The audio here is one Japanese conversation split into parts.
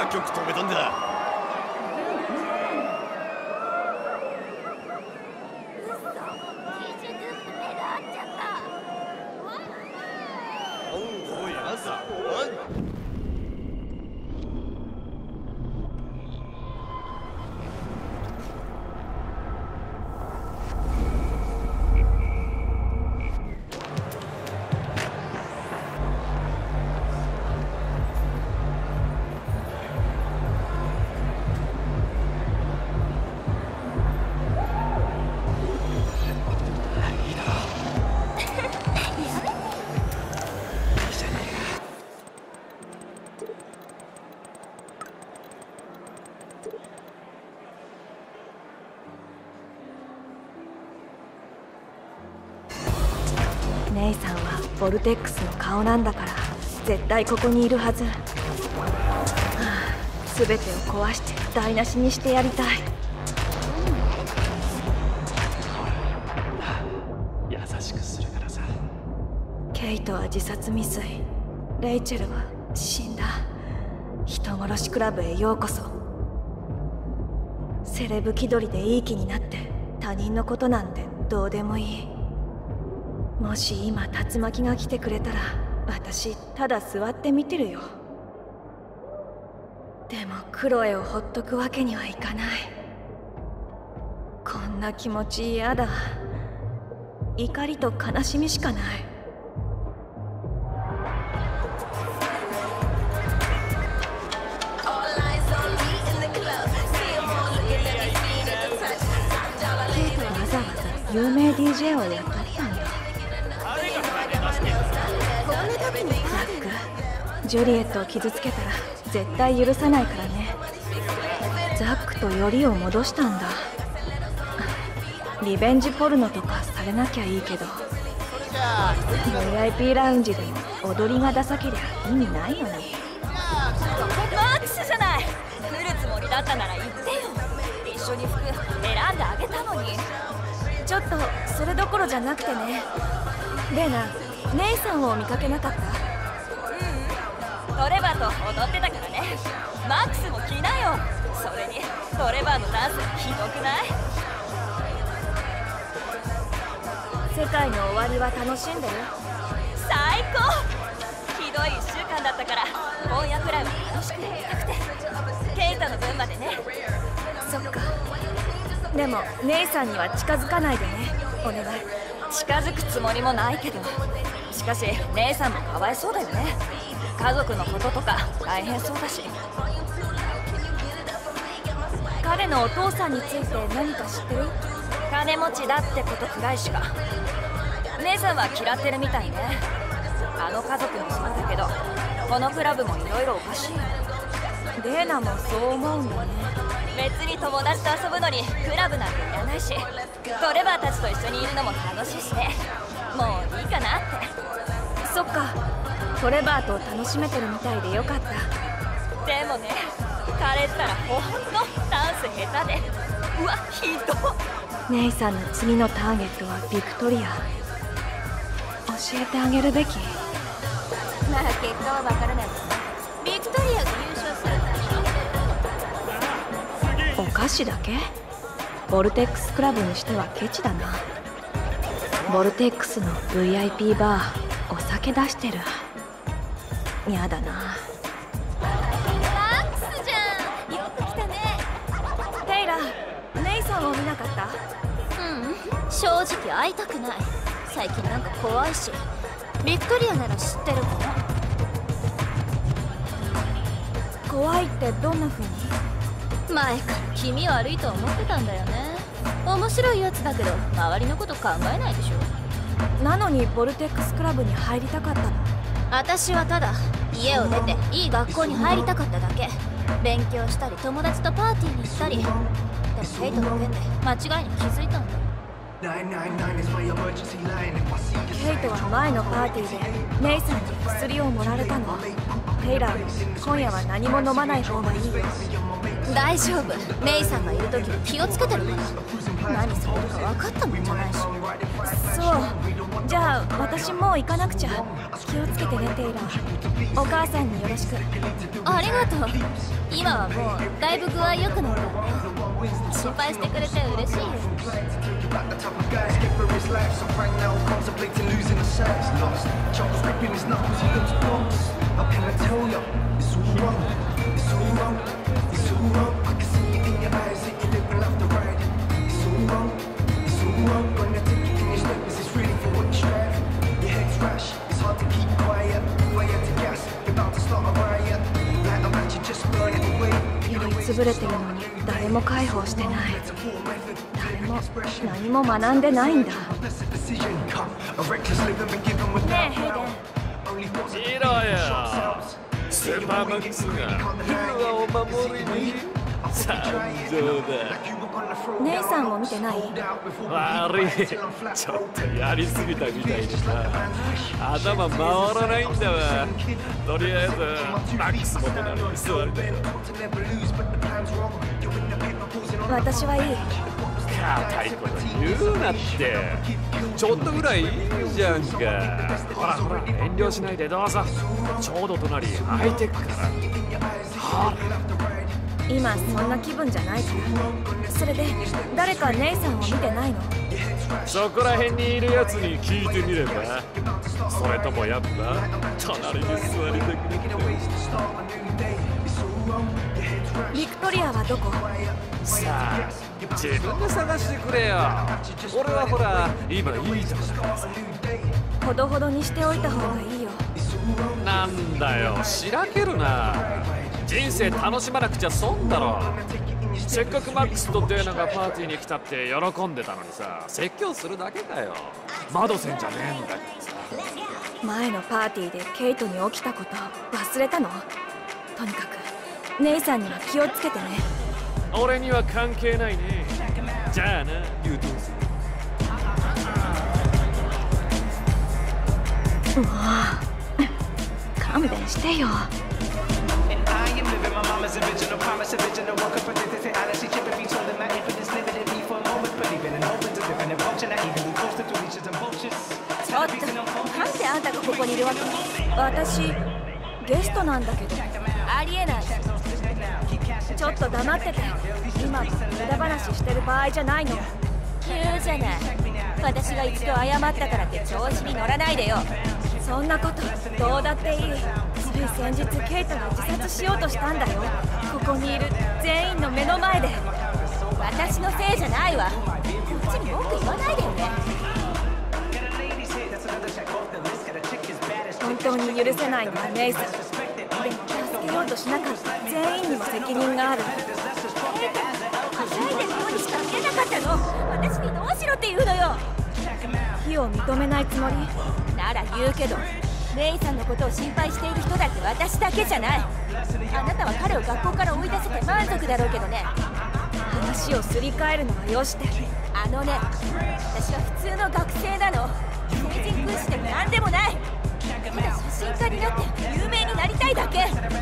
が曲止めたんだ。おい朝。 姉さんはボルテックスの顔なんだから絶対ここにいるはず。はあ、全てを壊して台無しにしてやりたい。 優しくするからさ。 ケイトは自殺未遂、レイチェルは死んだ。人殺しクラブへようこそ。セレブ気取りでいい気になって他人のことなんてどうでもいい。もし今竜巻が来てくれたら私ただ座って見てるよ。でもクロエをほっとくわけにはいかない。こんな気持ち嫌だ。怒りと悲しみしかない。ケイトはわざわざ有名 DJ を雇ったんだ。ザック、ジュリエットを傷つけたら絶対許さないからね。ザックとよりを戻したんだ。リベンジポルノとかされなきゃいいけど VIP ラウンジでも踊りがダサけりゃ意味ないのに。 マックスじゃない。来るつもりだったなら言ってよ。一緒に服選んであげたのに。 ちょっとそれどころじゃなくてね。レイナ、姉さんを見かけなかった？ トレバーと踊ってたからね。マックスも来なよ。それにトレバーのダンスひどくない？ 世界の終わりは楽しんでる？ 最高。ひどい1週間だったから今夜くらいは楽しくやりたくて。ケイタの分までね。 そっか。でも姉さんには近づかないでね、お願い。 近づくつもりもないけど。しかし姉さんもかわいそうだよね。家族のこととか大変そうだし。 彼のお父さんについて何か知ってる？ 金持ちだってことくらいしか。姉さんは嫌ってるみたいね。あの家族もそうだけどこのクラブもいろいろおかしいよ。 レーナもそう思うんだね。 別に友達と遊ぶのにクラブなんていらないし、トレバーたちと一緒にいるのも楽しいしね。もういいかなって。 そっか、トレバーと楽しめてるみたいでよかった。 でもね、彼ったらほんとダンス下手で、うわ、ひどっ。 姉さんの次のターゲットはビクトリア。教えてあげるべき。 なら結果はわからないですね。ビクトリアが優勝するんでしょ。 お菓子だけ？ボルテックスクラブにしてはケチだな。ボルテックスの VIP バー、お酒出してる。やだな。 マックスじゃん。よく来たね。 テイラー、姉さんを見なかった？ 正直会いたくない。最近なんか怖いし。ビクトリアなら知ってるかな。 怖いってどんな風に？ 前から気味悪いと思ってたんだよね。面白いやつだけど周りのこと考えないでしょ。 なのにボルテックスクラブに入りたかったの？ 私はただ家を出ていい学校に入りたかっただけ。勉強したり友達とパーティーに行ったり。でもヘイトの件で間違いに気づいたんだ。 ケイトは前のパーティーで姉さんに薬を盛られたの。テイラー、今夜は何も飲まない方がいいよ。 大丈夫。メイさんがいる時は気をつけてるから。何されるか分かったもんじゃないし。 そうじゃあ私もう行かなくちゃ。気をつけてねテイラー。お母さんによろしく。 ありがとう。今はもうだいぶ具合良くなったんだよ。心配してくれて嬉しいよ。 酔いつぶれてるのに誰も介抱してない。誰も何も学んでないんだ。ねえヘイデン。 見ろよ、スーパーマックスがルアを守りに参上だ。 姉さんを見てない？ 悪い、ちょっとやりすぎたみたいでさ、頭回らないんだわ。とりあえずマックスも隣に座りだよ。 私はいい。 硬いこと言うなって。ちょっとぐらいいいじゃんか。ほらほら、遠慮しないでどうぞ。ちょうど隣空いてっから。ほら、 今そんな気分じゃないから。それで誰か姉さんを見てないの？ そこら辺にいるやつに聞いてみれば。それともやっぱ隣に座りたくなって。 ビクトリアはどこ？ さあ自分で探してくれよ。俺はほら今いいとこだからさ。 ほどほどにしておいた方がいいよ。 なんだよ、しらけるな。人生楽しまなくちゃ損だろ。せっかくマックスとデーナがパーティーに来たって喜んでたのにさ、説教するだけかよ。窓せんじゃねえんだけどさ。 前のパーティーでケイトに起きたこと忘れたの？とにかく姉さんには気をつけてね。 俺には関係ないね。じゃあな、優等生。 もう勘弁してよ。ちょっとなんであんたがここにいるわけ？私ゲストなんだけど。ありえない。ちょっと黙ってて。今無駄話してる場合じゃないの。 言うじゃない。私が一度謝ったからって調子に乗らないでよ。 そんなことどうだっていい。つい先日ケイトが自殺しようとしたんだよ。ここにいる全員の目の前で。 私のせいじゃないわ。こっちに文句言わないでよね。 本当に許せないのは姉さん。でも助けようとしなかった全員にも責任がある。 はしゃいでるようにしか見えなかったの。私にどうしろって言うのよ。 非を認めないつもり？ なら言うけど、レイさんのことを心配している人だって私だけじゃない。あなたは彼を学校から追い出せて満足だろうけどね。 話をすり替えるのはよして。 あのね、私は普通の学生なの。成人君子でも何でもない。ただ写真家になって有名になりたいだけ。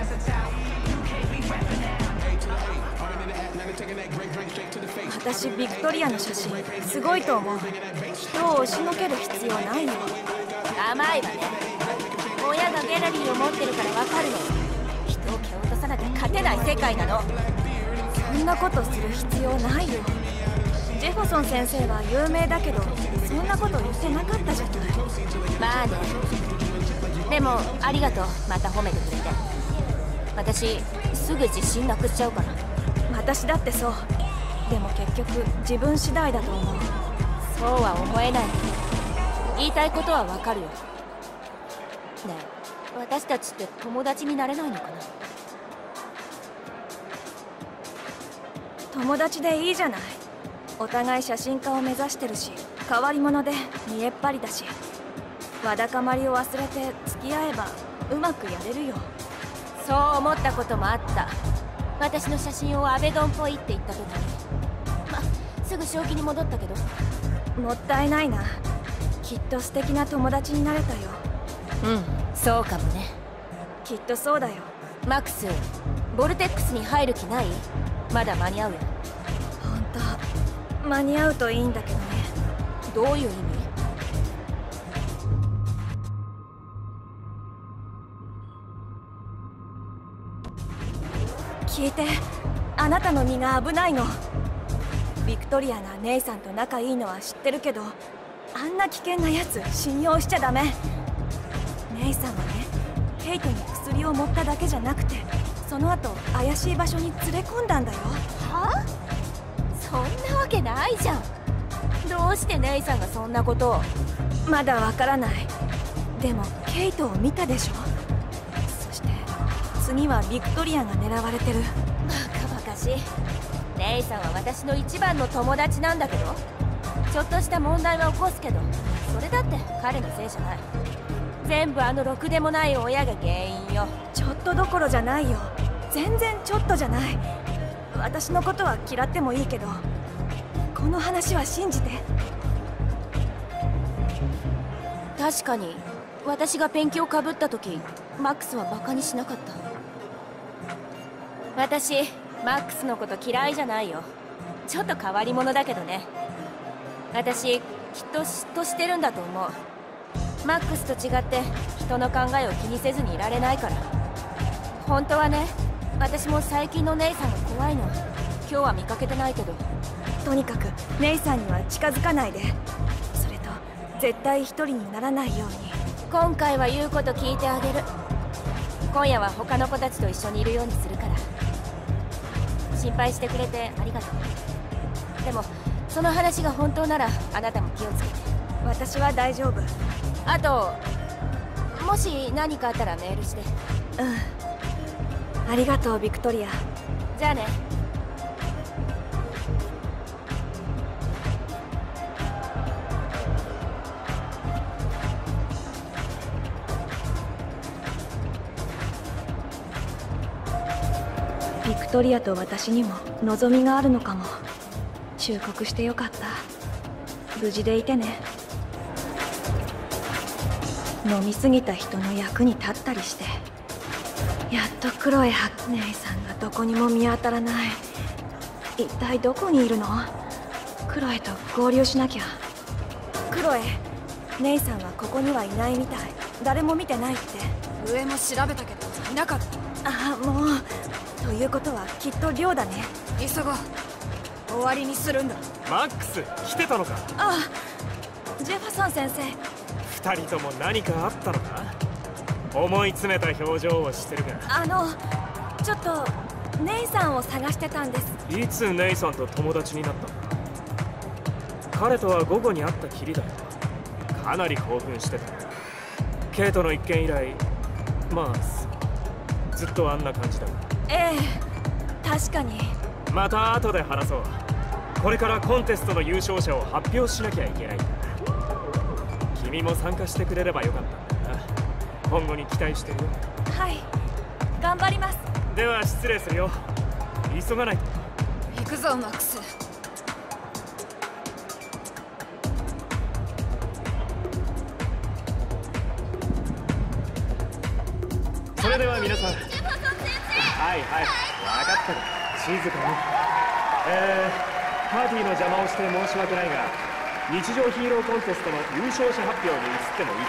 私ビクトリアの写真すごいと思う。人を押しのける必要ないの。 甘いわね。親がギャラリーを持ってるから分かるの。人を蹴落とさなきゃ勝てない世界なの。 そんなことする必要ないよ。ジェファソン先生は有名だけどそんなこと言ってなかったじゃない。 まあね。でもありがとう、また褒めてくれて。私すぐ自信なくしちゃうから。 私だってそう。でも結局自分次第だと思う。 そうは思えない。言いたいことはわかるよ。ねえ、私たちって友達になれないのかな？ 友達でいいじゃない。お互い写真家を目指してるし、変わり者で見えっ張りだし、わだかまりを忘れて付き合えばうまくやれるよ。 そう思ったこともあった。私の写真をアベドンっぽいって言った時に。すぐ正気に戻ったけど。 もったいないな。きっと素敵な友達になれたよ。 うん、そうかもね。 きっとそうだよ。 マックス、ボルテックスに入る気ない？ まだ間に合うよ。本当間に合うといいんだけどね。どういう意味？聞いて、あなたの身が危ないの。ビクトリアが姉さんと仲いいのは知ってるけど、あんな危険なやつ信用しちゃダメ。姉さんはね、ケイトに薬を盛っただけじゃなくて、その後怪しい場所に連れ込んだんだよ。 はあ？そんなわけないじゃん。 どうして姉さんがそんなことを？まだわからない。でもケイトを見たでしょ。そして次はビクトリアが狙われてる。 バカバカしい。姉さんは私の一番の友達なんだけど、ちょっとした問題は起こすけど、それだって彼のせいじゃない。全部あのろくでもない親が原因よ。 ちょっとどころじゃないよ。全然ちょっとじゃない。私のことは嫌ってもいいけど、この話は信じて。 確かに私がペンキをかぶった時、マックスはバカにしなかった。私マックスのこと嫌いじゃないよ。ちょっと変わり者だけどね。私きっと嫉妬してるんだと思う。マックスと違って人の考えを気にせずにいられないから。本当はね、私も最近の姉さんが怖いの。今日は見かけてないけど。 とにかく姉さんには近づかないで。それと絶対一人にならないように。 今回は言うこと聞いてあげる。今夜は他の子たちと一緒にいるようにするから。心配してくれてありがとう。でもその話が本当ならあなたも気をつけて。 私は大丈夫。 あともし何かあったらメールして。 ありがとうビクトリア。 じゃあね。 ビクトリアと私にも望みがあるのかも。忠告してよかった。無事でいてね。飲みすぎた人の役に立ったりして。やっとクロエ姉さんがどこにも見当たらない。一体どこにいるの？クロエと合流しなきゃ。クロエ、姉さんはここにはいないみたい。誰も見てないって。 上も調べたけどいなかった。 ああ、もう。ということはきっと寮だね。 急ごう。終わりにするんだ。 マックス来てたのか。 ああ、ジェファソン先生。 二人とも何かあったのか。思い詰めた表情をしてるが。 ちょっと姉さんを探してたんです。 いつネイさんと友達になったのか。彼とは午後に会ったきりだよ。かなり興奮してた。ケイトの一件以来、まあずっとあんな感じだ。 ええ、確かに。 また後で話そう。これからコンテストの優勝者を発表しなきゃいけないんだ。君も参加してくれればよかったんだな。今後に期待してるよ。 はい、頑張ります。 では失礼するよ。急がないと。 行くぞマックス。 それでは皆さん。はいはい、分かったから静かに。パーティーの邪魔をして申し訳ないが、日常ヒーローコンテストの優勝者発表に移ってもいいか。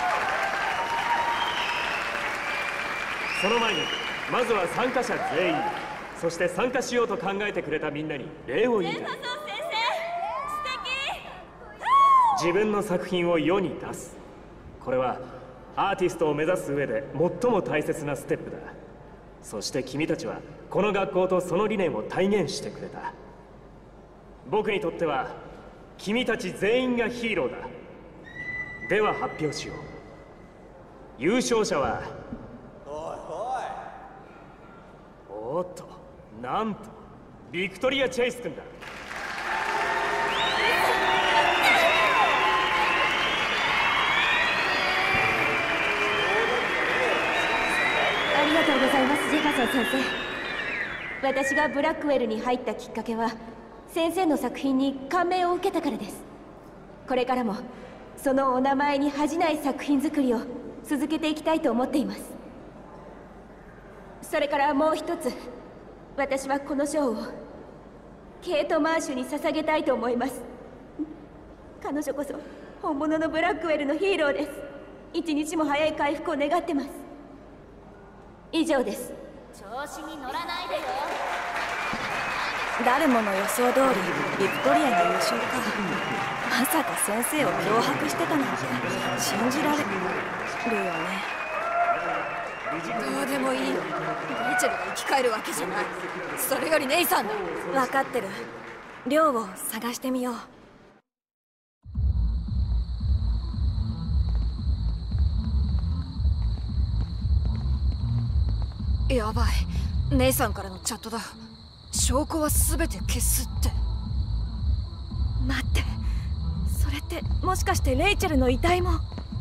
その前にまずは参加者全員、そして参加しようと考えてくれたみんなに礼を言いたい。自分の作品を世に出す。これはアーティストを目指す上で最も大切なステップだ。そして君たちはこの学校とその理念を体現してくれた。僕にとっては君たち全員がヒーローだ。では発表しよう。優勝者はおっと、なんとビクトリア・チェイス君だ。 ありがとうございます、ジェファソン先生。私がブラックウェルに入ったきっかけは先生の作品に感銘を受けたからです。これからもそのお名前に恥じない作品作りを続けていきたいと思っています。それからもう一つ、 私はこの賞をケイト・マーシュに捧げたいと思います。彼女こそ本物のブラックウェルのヒーローです。一日も早い回復を願ってます。以上です。 調子に乗らないでよ。 誰もの予想通りビクトリアが優勝か。まさか先生を脅迫してたなんて信じられるよね。どうでもいいよ。レイチェルが生き返るわけじゃない。それよりネイさんだ。分かってる。寮を探してみよう。やばい、ネイさんからのチャットだ。証拠は全て消すって。 待って、それってもしかしてレイチェルの遺体も。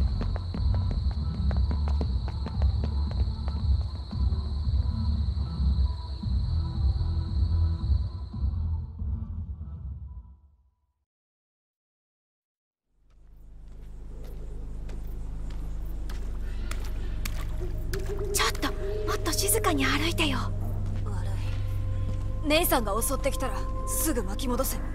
ちょっともっと静かに歩いてよ。 悪い。ネイさんが襲ってきたらすぐ巻き戻せ。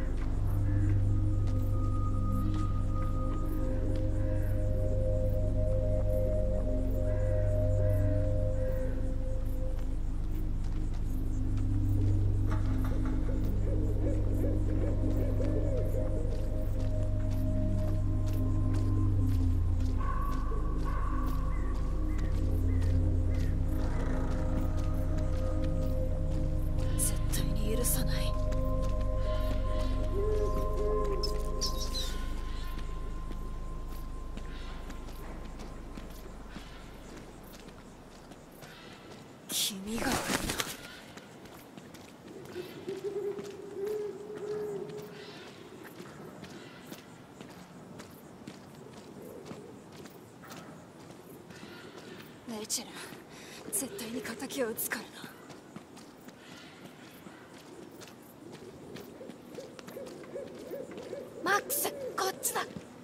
絶対に許さない。君が悪いな。レイチェル、絶対に敵を撃つからな。 マックス、こっちだ。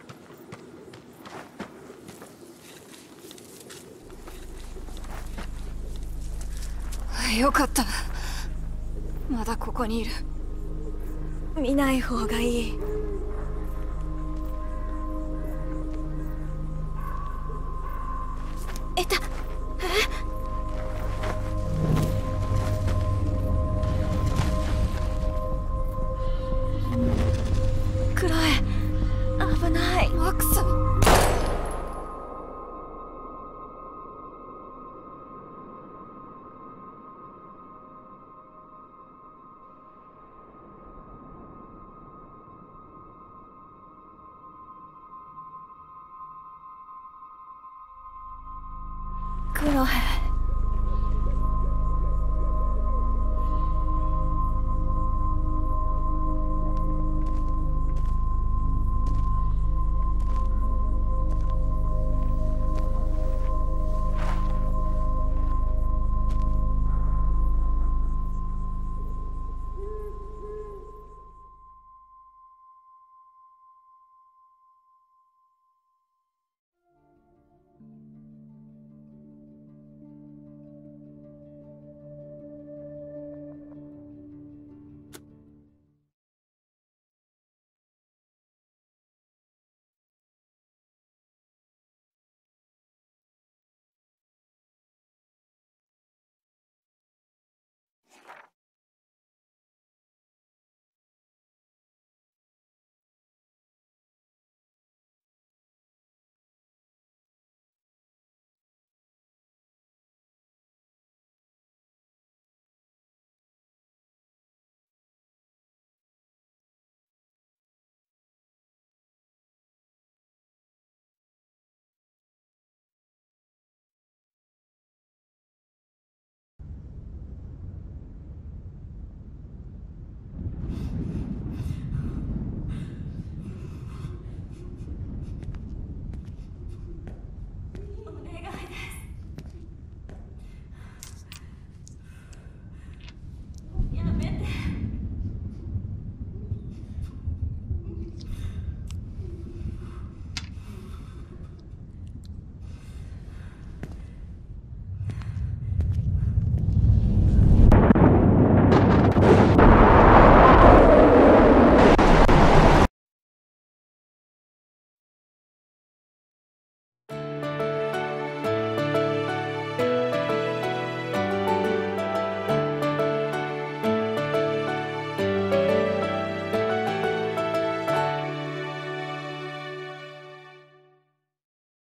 よかった。まだここにいる。 見ない方がいい。いた。クロエ、危ない。 マックス。 クロエ。